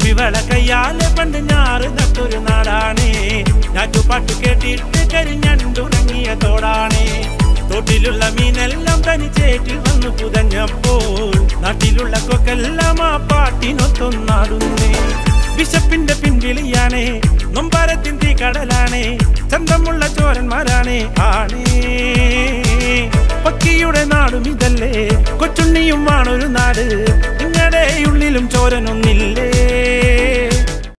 കുപ്പിവള കയ്യാലെ പണ്ട് ഞാറ് നട്ടൊരു നാടാണേ ഞാറ്റുപാട്ട് കേട്ടിട്ട് കരിഞ്ഞണ്ടുറങ്ങിയ തോടാണേ തോട്ടിലുള്ള മീനെല്ലാം തനിച്ചേറ്റിൽ വന്നു പുതഞ്ഞപ്പോൾ നാട്ടിലുള്ള കൊക്കെല്ലാം ആ പാട്ടിനൊത്തൊന്നാടുന്നേ വിശപ്പിന്റെ പിൻവിളിയാണേ നൊമ്പാരത്തിൻ തീ കടലാണേ ചന്തമുള്ള ചോരന്മാരാണേ ആണേ പക്കിയുടെ നാടും ഇതല്ലേ കൊച്ചുണ്ണിയും ആണൊരു നാട് നിങ്ങളുടെ ഉള്ളിലും ചോരനൊന്നില്ലേ